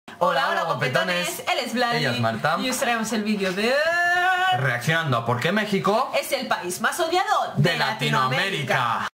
Hola, hola guapetones, él es Vladi, ella es Marta y os traemos el vídeo de... reaccionando a por qué México es el país más odiado de Latinoamérica.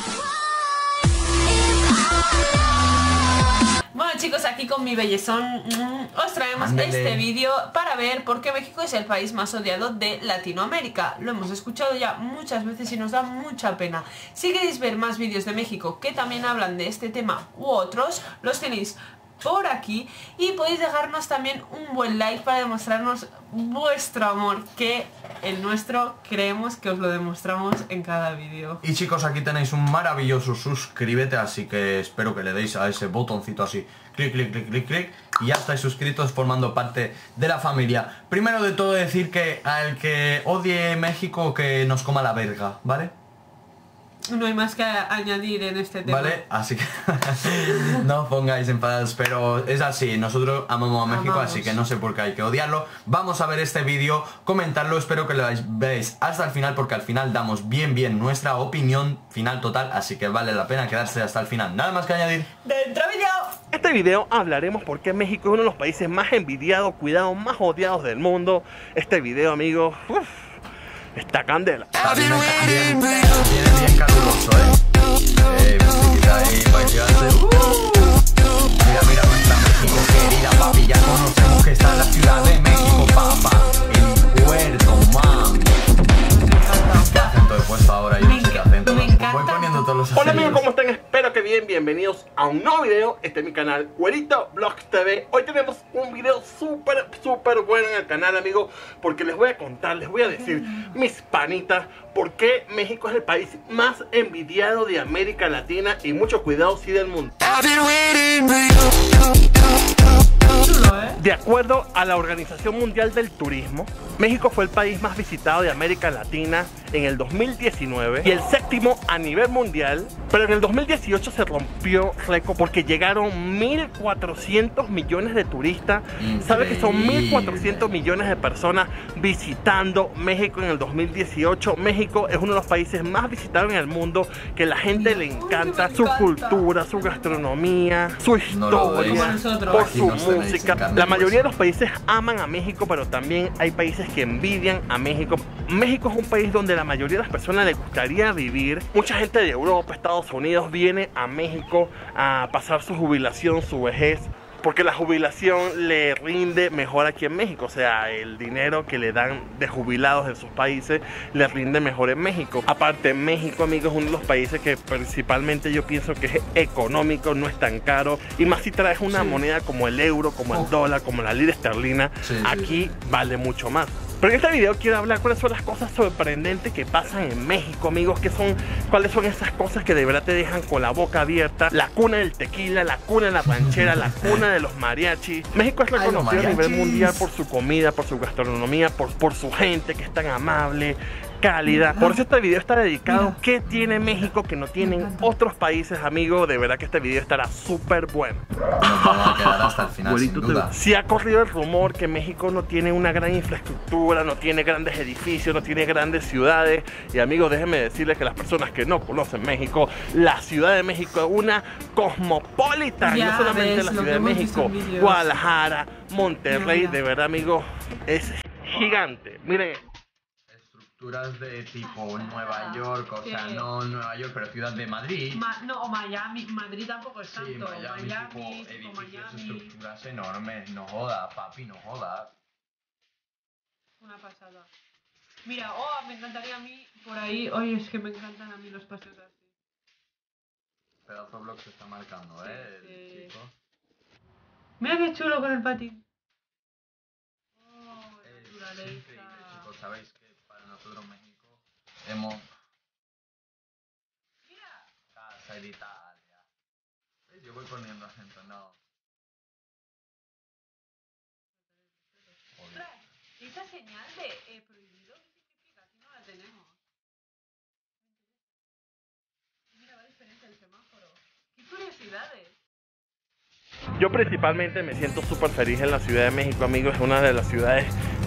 Bueno chicos, aquí con mi bellezón os traemos este vídeo para ver por qué México es el país más odiado de Latinoamérica. Lo hemos escuchado ya muchas veces y nos da mucha pena. Si queréis ver más vídeos de México que también hablan de este tema u otros, los tenéis por aquí y podéis dejarnos también un buen like para demostrarnos vuestro amor, que el nuestro creemos que os lo demostramos en cada vídeo. Y chicos, aquí tenéis un maravilloso suscríbete, así que espero que le deis a ese botoncito así, clic, clic, clic, clic, clic, y ya estáis suscritos formando parte de la familia. Primero de todo decir que al que odie México que nos coma la verga, ¿vale? No hay más que añadir en este tema. Vale, así que no os pongáis enfadados, pero es así, nosotros amamos a México, así que no sé por qué hay que odiarlo. Vamos a ver este vídeo, comentarlo, espero que lo veáis hasta el final, porque al final damos bien nuestra opinión final total, así que vale la pena quedarse hasta el final. Nada más que añadir. ¡Dentro vídeo! Este video hablaremos por qué México es uno de los países más envidiados, cuidados, más odiados del mundo. Este video, amigos, está candela. Viene bien caluroso, musiquita ahí para llevarse. Mira nuestra México querida, papi. Ya conocemos que está en la Ciudad de México, papá. El puerto, mami. ¿Qué acento he puesto ahora? Yo no sé qué acento. Voy poniendo todos los acentos. Hola amigos, ¿cómo están? Espero que bien, bienvenidos a un nuevo video. Este es mi canal, Güerito Vlogs TV. Hoy tenemos un video súper bueno en el canal, amigos, porque les voy a contar, les voy a decir, mis panitas, por qué México es el país más envidiado de América Latina y mucho cuidado, sí, del mundo. De acuerdo a la Organización Mundial del Turismo, México fue el país más visitado de América Latina en el 2019 y el séptimo a nivel mundial, pero en el 2018 se rompió récord porque llegaron 1.400 millones de turistas. ¿Sabes que son 1.400 millones de personas visitando México en el 2018? México es uno de los países más visitados en el mundo, que la gente le encanta su cultura, su gastronomía, su historia, por su música. La mayoría de los países aman a México, pero también hay países que envidian a México. México es un país donde la mayoría de las personas les gustaría vivir. Mucha gente de Europa, Estados Unidos viene a México a pasar su jubilación, su vejez, porque la jubilación le rinde mejor aquí en México. O sea, el dinero que le dan de jubilados en sus países le rinde mejor en México. Aparte, México, amigos, es uno de los países que principalmente yo pienso que es económico, no es tan caro. Y más si traes una moneda como el euro, como el dólar, como la lira esterlina, aquí vale mucho más. Pero en este video quiero hablar cuáles son las cosas sorprendentes que pasan en México, amigos, cuáles son esas cosas que de verdad te dejan con la boca abierta. La cuna del tequila, la cuna de la ranchera, la cuna de los mariachis. México es reconocido a nivel mundial por su comida, por su gastronomía, por su gente que es tan amable, cálida. Por eso este video está dedicado a qué tiene México que no tienen otros países, amigos. De verdad que este video estará súper bueno. Nos vamos a quedar hasta el final, sin duda. Si ha corrido el rumor que México no tiene una gran infraestructura, no tiene grandes edificios, no tiene grandes ciudades. Y amigos, déjenme decirles que las personas que no conocen México, la Ciudad de México es una cosmopolita. No solamente la Ciudad de México, Guadalajara, Monterrey, de verdad, amigos, es gigante. Miren, estructuras de tipo Nueva York, o sea, no Nueva York, pero ciudad de Madrid. No, Miami, Madrid tampoco es tanto. Sí, Miami, tipo edificios, estructuras enormes. No joda, papi, no joda. Una pasada. Mira, me encantaría a mí por ahí. Oye, es que me encantan a mí los paseos así. Pedazo blog se está marcando, el chico. Mira qué chulo con el patín. Es increíble, chicos. Sabéis que para nosotros México hemos... Mira. Casa de Italia. Yo voy poniendo acento, no. Esa señal de prohibido, ¿qué significa? Aquí no la tenemos. Mira, va diferente el semáforo. ¡Qué curiosidades! yo principalmente me siento súper feliz en la Ciudad de México, amigos. Es una de las ciudades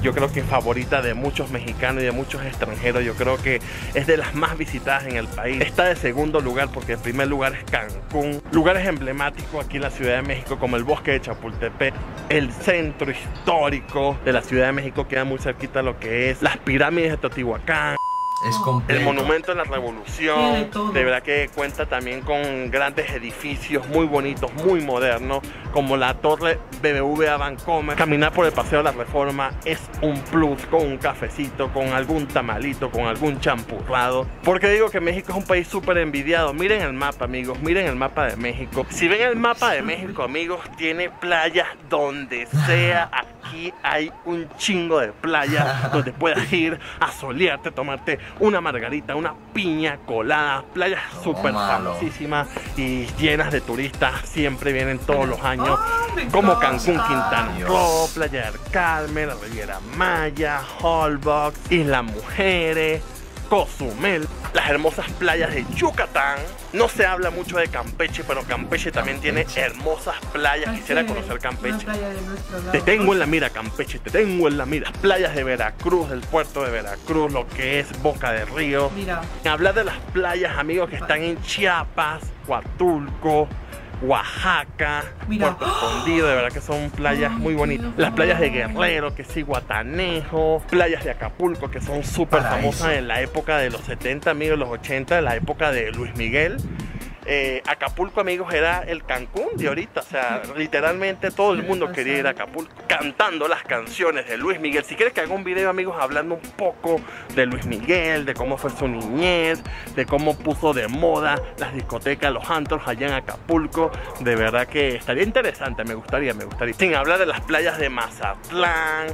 yo creo que favorita de muchos mexicanos y de muchos extranjeros. Yo creo que es de las más visitadas en el país. Está de segundo lugar porque el primer lugar es Cancún. Lugares emblemáticos aquí en la Ciudad de México como el Bosque de Chapultepec, el centro histórico de la Ciudad de México queda muy cerquita a lo que es las pirámides de Teotihuacán. Es completo. El monumento a la revolución, de verdad que cuenta también con grandes edificios muy bonitos, muy modernos, como la torre BBVA Bancomer. Caminar por el Paseo de la Reforma es un plus, con un cafecito, con algún tamalito, con algún champurrado. Porque digo que México es un país súper envidiado. Miren el mapa, amigos, miren el mapa de México. Si ven el mapa de México, amigos, tiene playas donde sea. Aquí hay un chingo de playas donde puedas ir a solearte, tomarte una margarita, una piña colada. Playas súper famosísimas y llenas de turistas. Siempre vienen todos los años, como Cancún, Quintana Roo, Playa del Carmen, la Riviera Maya, Holbox, Isla Mujeres, Cozumel, las hermosas playas de Yucatán. No se habla mucho de Campeche, pero Campeche también tiene hermosas playas. Quisiera conocer Campeche. Te tengo en la mira, Campeche, te tengo en la mira. Playas de Veracruz, del puerto de Veracruz, lo que es Boca de Río. Mira. Hablar de las playas, amigos, que están en Chiapas, Huatulco, Oaxaca, Puerto Escondido, de verdad que son playas muy bonitas. Las playas de Guerrero, que sí, Guatanejo, playas de Acapulco, que son súper famosas en la época de los 70, amigos, los 80, en la época de Luis Miguel. Acapulco, amigos, era el Cancún de ahorita. O sea, literalmente todo el mundo quería ir a Acapulco, cantando las canciones de Luis Miguel. Si quieres que haga un video, amigos, hablando un poco de Luis Miguel, de cómo fue su niñez, de cómo puso de moda las discotecas, los antros allá en Acapulco, de verdad que estaría interesante, me gustaría. Sin hablar de las playas de Mazatlán,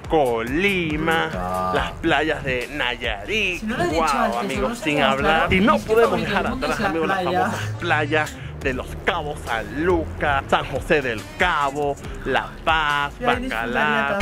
Colima, las playas de Nayarit, wow, amigos, sin hablar. Y no podemos dejar atrás, amigos, las famosas playas de Los Cabos, San Lucas, San José del Cabo, La Paz, Bacalar,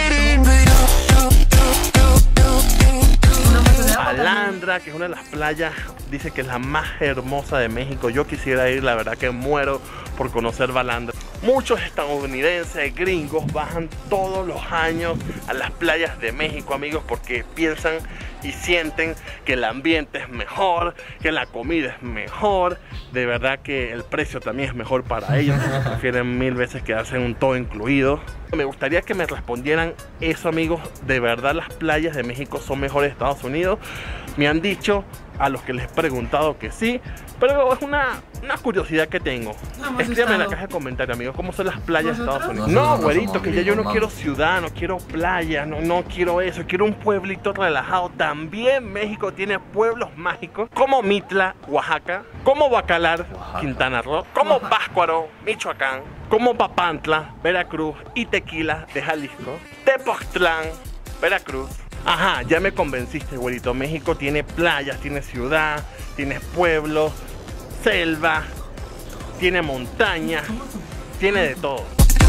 Balandra, que es una de las playas, dice que es la más hermosa de México. Yo quisiera ir, la verdad que muero por conocer Balandra. Muchos estadounidenses, gringos, bajan todos los años a las playas de México, amigos, porque piensan y sienten que el ambiente es mejor, que la comida es mejor. De verdad que el precio también es mejor para ellos. Prefieren mil veces quedarse en un todo incluido. Me gustaría que me respondieran eso, amigos. De verdad las playas de México son mejores de Estados Unidos. Me han dicho, a los que les he preguntado, que sí, pero es una curiosidad que tengo. Escríbanme en la caja de comentarios, amigos, cómo son las playas de Estados Unidos. No, güerito, que ya yo no quiero ciudad, no quiero playa, no quiero eso, quiero un pueblito relajado. También México tiene pueblos mágicos como Mitla, Oaxaca, como Bacalar, Quintana Roo, como Pátzcuaro, Michoacán, como Papantla, Veracruz, y Tequila de Jalisco, Tepoztlán, Veracruz. Ajá, ya me convenciste, güerito. México tiene playas, tiene ciudad, tiene pueblos, selva, tiene montaña, tiene de todo.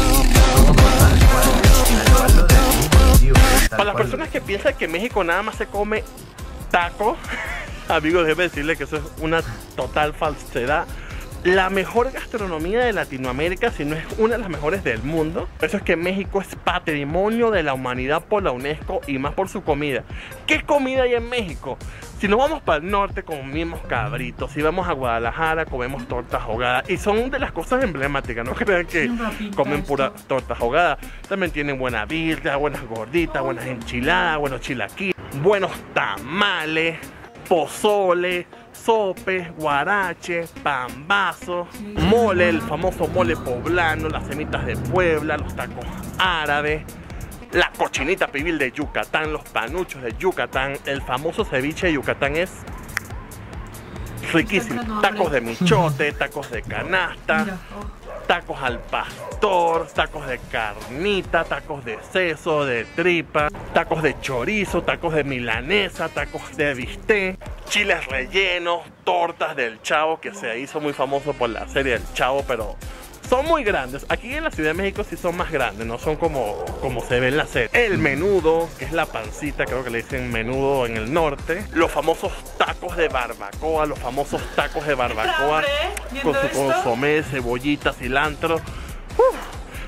Para las personas que piensan que México nada más se come taco, amigos, déjenme decirles que eso es una total falsedad. La mejor gastronomía de Latinoamérica, si no es una de las mejores del mundo. Eso es que México es patrimonio de la humanidad por la UNESCO y más por su comida. ¿Qué comida hay en México? Si nos vamos para el norte, comemos cabritos. Si vamos a Guadalajara, comemos tortas ahogadas. Y son de las cosas emblemáticas. No crean que comen pura tortas ahogadas. También tienen buena birria, buenas gorditas, buenas enchiladas, buenos chilaquiles, buenos tamales, pozole, sope, guarache, pambazo, mole, el famoso mole poblano, las semitas de Puebla, los tacos árabes, la cochinita pibil de Yucatán, los panuchos de Yucatán, el famoso ceviche de Yucatán es riquísimo. Tacos de michote, tacos de canasta, tacos al pastor, tacos de carnita, tacos de seso, de tripa, tacos de chorizo, tacos de milanesa, tacos de bistec, chiles rellenos, tortas del Chavo, que se hizo muy famoso por la serie del Chavo, pero son muy grandes. Aquí en la Ciudad de México sí son más grandes, no son como se ve en la serie. El menudo, que es la pancita, creo que le dicen menudo en el norte. Los famosos tacos de barbacoa, con su consomé, cebollita, cilantro.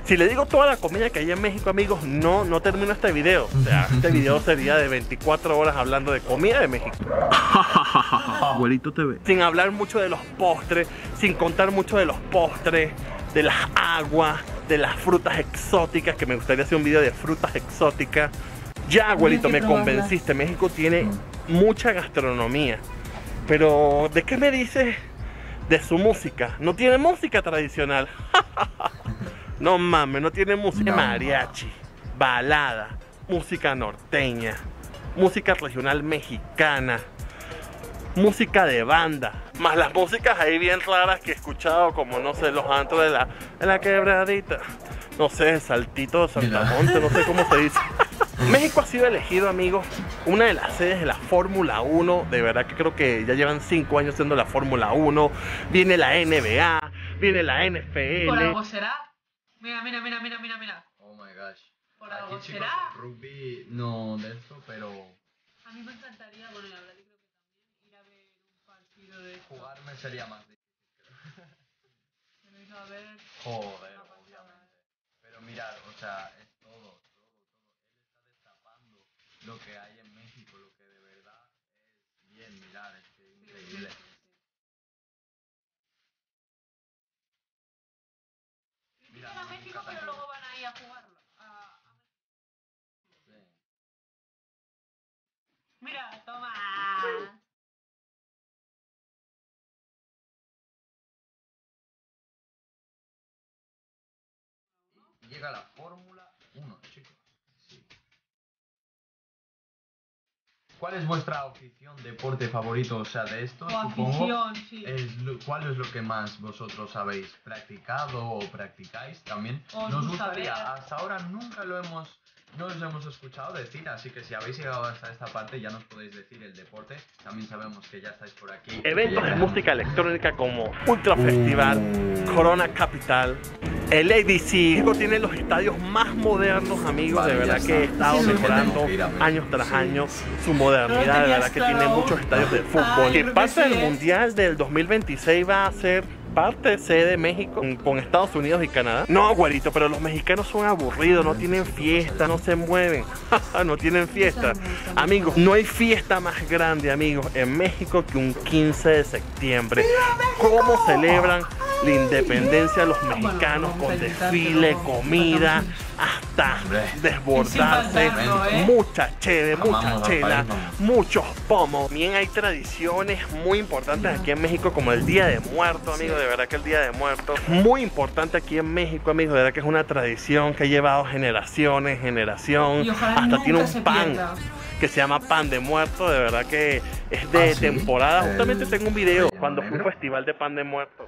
Si le digo toda la comida que hay en México, amigos, no termino este video. O sea, este video sería de 24 horas hablando de comida de México. Abuelito TV. Sin hablar mucho de los postres, sin contar mucho de los postres, de las aguas, de las frutas exóticas, que me gustaría hacer un video de frutas exóticas. Ya, abuelito, me convenciste. México tiene mucha gastronomía. Pero, ¿de qué me dices de su música? No tiene música tradicional. No mames, no tiene música mariachi, balada, música norteña, música regional mexicana, música de banda, más las músicas ahí bien raras que he escuchado, como no sé, los antros de la quebradita, no sé, Saltito de Saltamonte, no sé cómo se dice. México ha sido elegido, amigos, una de las sedes de la Fórmula 1. De verdad que creo que ya llevan 5 años siendo la Fórmula 1. Viene la NBA, viene la NFL. ¿Por algo será? Mira. Oh my gosh. ¿Por algo Aquí, será? chicos, rugby no de esto, pero A mí me encantaría, bueno, la verdad yo creo que también ir a ver un partido de esto. jugarme sería más difícil. Pero ir a ver... Joder, obviamente. Pero mirad, o sea, es todo. Él está destapando lo que hay en México, lo que de verdad es bien, mirad, es que es increíble. Mira, Critican a México, pero luego van ahí a jugarlo. sí. Mira, toma. Llega la Fórmula 1, chicos. Sí. ¿Cuál es vuestra afición, deporte favorito? O sea, de estos, O supongo. afición, sí. ¿Cuál es lo que más vosotros habéis practicado o practicáis también? Os Nos gusta gustaría, ver. hasta ahora nunca no os hemos escuchado decir, así que si habéis llegado hasta esta parte ya nos podéis decir el deporte. También sabemos que ya estáis por aquí. Eventos de música electrónica como Ultra Festival, Corona Capital, el ADC. México tiene los estadios más modernos, amigos. Vale, de verdad ya que he está. estado Sí, mejorando tengo que ir a ver. años tras Sí. años su modernidad. De verdad que tiene muchos estadios de fútbol. Que creo que parte sí, del Mundial del 2026 va a ser parte sede México con Estados Unidos y Canadá. No, güerito, pero los mexicanos son aburridos, no tienen fiesta, no se mueven, no tienen fiesta. Amigos, no hay fiesta más grande, amigos, en México que un 15 de septiembre. ¿Cómo celebran la independencia de los mexicanos con desfile, comida, hasta desbordarse, mucha cheve, mucha chela, muchos pomos? También hay tradiciones muy importantes aquí en México, como el Día de Muertos, amigos. De verdad que el Día de Muertos es muy importante aquí en México, amigos. De verdad que es una tradición que ha llevado generación en generación. Hasta tiene un pan que se llama pan de muerto. De verdad que es de temporada. Justamente tengo un video cuando fue un festival de pan de muerto.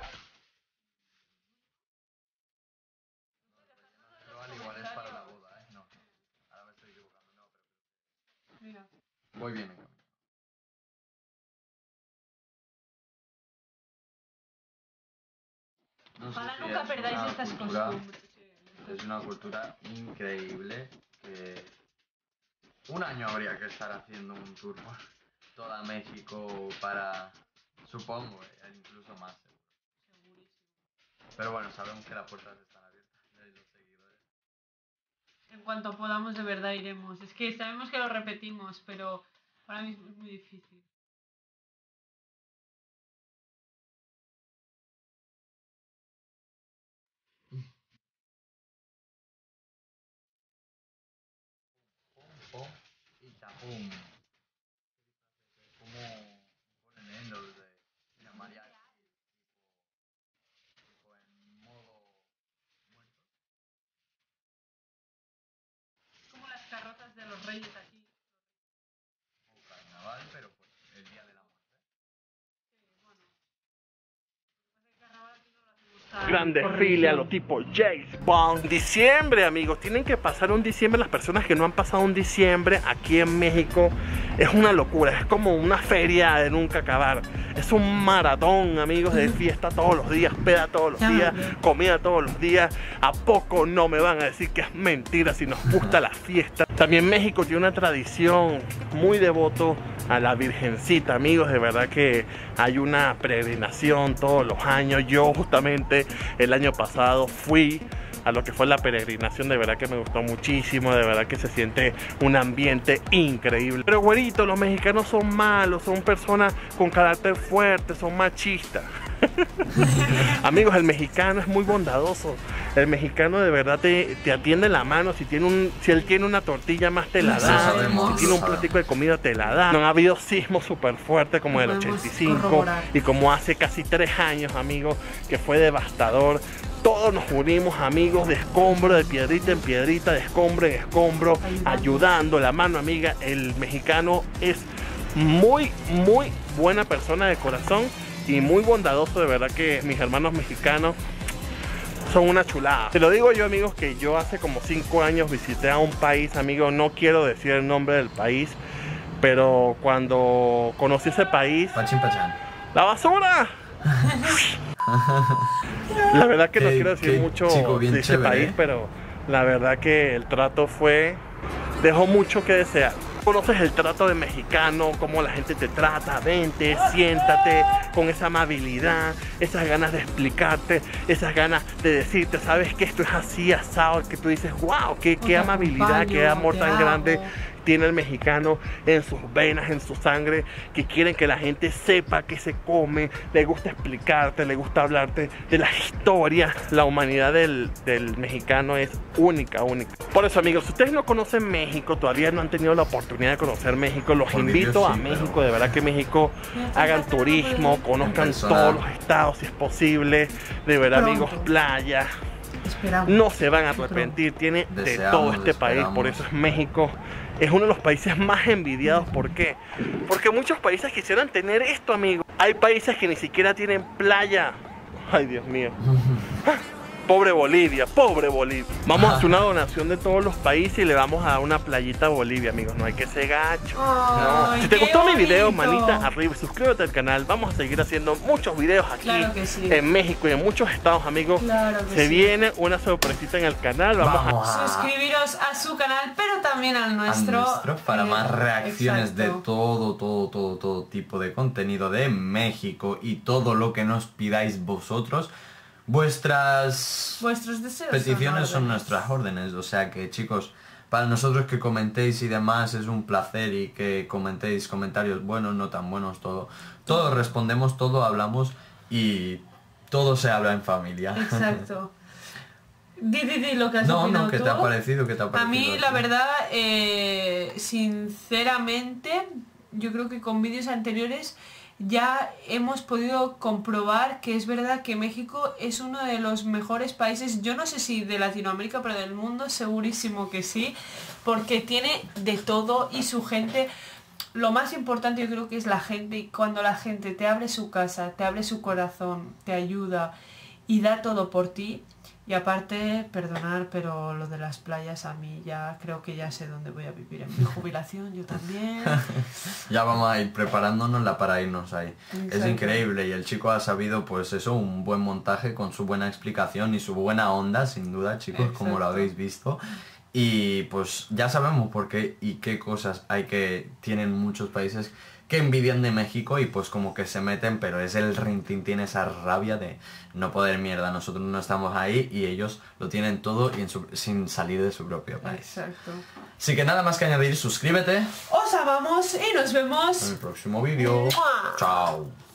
Muy bien, amigo. No sé Ojalá si nunca es perdáis una estas cultura- costumbres. Es una cultura increíble que un año habría que estar haciendo un tour por toda México para, supongo, incluso más seguro. Pero bueno, sabemos que las puertas están abiertas de los seguidores. En cuanto podamos, de verdad iremos. Es que sabemos que lo repetimos, pero ahora mismo es muy difícil. Pum y tapum. Como ponen los de mariachi, tipo en modo muerto. Como las carrozas de los reyes aquí. O carnaval, pero pues el día de la muerte. Bueno. El carnaval aquí no lo hacemos tan Gran por desfile a religión. lo tipo James Bond. Diciembre, amigos, tienen que pasar un diciembre. Las personas que no han pasado un diciembre aquí en México es una locura, es como una feria de nunca acabar. Es un maratón, amigos, de fiesta todos los días, peda todos los días, comida todos los días. ¿A poco no me van a decir que es mentira si nos gusta la fiesta? También México tiene una tradición muy devoto a la Virgencita, amigos. De verdad que hay una peregrinación todos los años. Yo justamente el año pasado fui a lo que fue la peregrinación. De verdad que me gustó muchísimo, de verdad que se siente un ambiente increíble. Pero güerito, los mexicanos son malos, son personas con carácter fuerte, son machistas. Amigos, el mexicano es muy bondadoso. El mexicano de verdad te atiende la mano. Si él tiene una tortilla más te la da, si tiene un platico de comida te la da. No ha habido sismos súper fuertes como el 85 y como hace casi 3 años, amigos, que fue devastador. Todos nos unimos, amigos, de escombro, de piedrita en piedrita, de escombro en escombro, ayudando la mano, amiga. El mexicano es muy buena persona de corazón y muy bondadoso. De verdad que mis hermanos mexicanos son una chulada. Te lo digo yo, amigos, que yo hace como 5 años visité a un país, amigo, no quiero decir el nombre del país, pero cuando conocí ese país... Pachín pachán. ¡La basura! La verdad que no quiero decir mucho de ese país, pero la verdad que el trato dejó mucho que desear. Conoces el trato de mexicano, cómo la gente te trata, vente, siéntate, con esa amabilidad, esas ganas de explicarte, esas ganas de decirte, sabes que esto es así, asado, que tú dices, wow, qué amabilidad, qué amor tan grande tiene el mexicano en sus venas, en su sangre, que quieren que la gente sepa que se come, le gusta explicarte, le gusta hablarte de las historias. La humanidad del mexicano es única. Por eso, amigos, si ustedes no conocen México, todavía no han tenido la oportunidad de conocer México, los invito a México. De verdad que México, hagan turismo, conozcan todos los estados si es posible. De verdad, amigos, playas. No se van a arrepentir, tiene de todo este país, por eso es México. Es uno de los países más envidiados. ¿Por qué? Porque muchos países quisieran tener esto, amigos. Hay países que ni siquiera tienen playa. Ay, Dios mío. Pobre Bolivia, pobre Bolivia. Vamos a hacer una donación de todos los países y le vamos a dar una playita a Bolivia, amigos. No hay que ser gacho. Oh, no. Si te gustó mi video, manita arriba, suscríbete al canal. Vamos a seguir haciendo muchos videos aquí en México y en muchos estados, amigos. Se viene una sorpresita en el canal. Vamos a suscribiros a su canal, pero también al nuestro. Para más reacciones de todo tipo de contenido de México y todo lo que nos pidáis vosotros. Vuestros deseos, peticiones son nuestras órdenes, o sea que, chicos, para nosotros que comentéis y demás es un placer, y que comentéis comentarios buenos, no tan buenos, todo respondemos, todo hablamos y todo se habla en familia. Exacto. Di lo que has opinado. No, ¿qué te ha parecido? A mí, la verdad, sinceramente, yo creo que con vídeos anteriores ya hemos podido comprobar que es verdad que México es uno de los mejores países, yo no sé si de Latinoamérica, pero del mundo segurísimo que sí, porque tiene de todo y su gente, lo más importante yo creo que es la gente, y cuando la gente te abre su casa, te abre su corazón, te ayuda y da todo por ti. Y aparte, perdonar, pero lo de las playas a mí ya creo que ya sé dónde voy a vivir en mi jubilación, yo también. Ya vamos a ir preparándonos para irnos ahí. Exacto. Es increíble y el chico ha sabido, pues eso, un buen montaje con su buena explicación y su buena onda, sin duda, chicos. Exacto. Como lo habéis visto. Y pues ya sabemos por qué y qué cosas hay que tienen muchos países que envidian de México y pues como que se meten, pero es el rintintín, esa rabia de no poder mierda. Nosotros no estamos ahí y ellos lo tienen todo y sin salir de su propio país. Exacto. Así que nada más que añadir, suscríbete. Os amamos y nos vemos en el próximo vídeo. Chao.